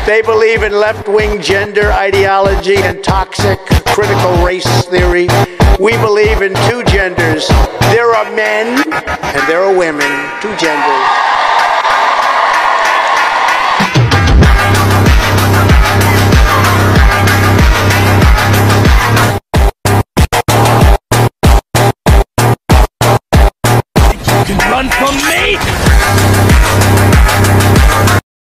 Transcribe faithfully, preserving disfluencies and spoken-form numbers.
They believe in left-wing gender ideology and toxic critical race theory. We believe in two genders. There are men and there are women, two genders. You can run from me?